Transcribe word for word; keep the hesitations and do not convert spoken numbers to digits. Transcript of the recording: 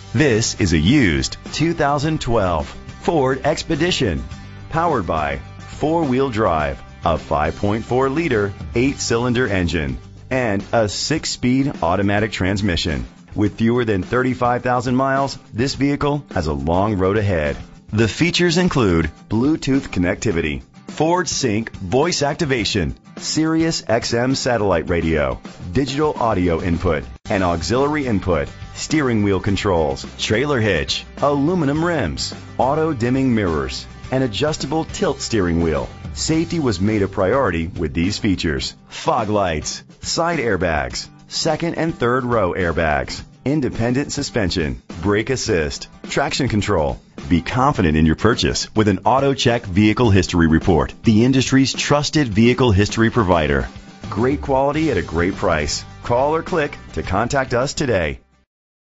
This is a used two thousand twelve Ford Expedition, powered by four-wheel drive, a five point four liter, eight-cylinder engine, and a six-speed automatic transmission. With fewer than thirty-five thousand miles, this vehicle has a long road ahead. The features include Bluetooth connectivity, Ford Sync voice activation, Sirius X M satellite radio, digital audio input, and auxiliary input, steering wheel controls, trailer hitch, aluminum rims, auto dimming mirrors, and adjustable tilt steering wheel. Safety was made a priority with these features: fog lights, side airbags, second and third row airbags, independent suspension, brake assist, traction control. Be confident in your purchase with an AutoCheck Vehicle History Report, the industry's trusted vehicle history provider. Great quality at a great price. Call or click to contact us today.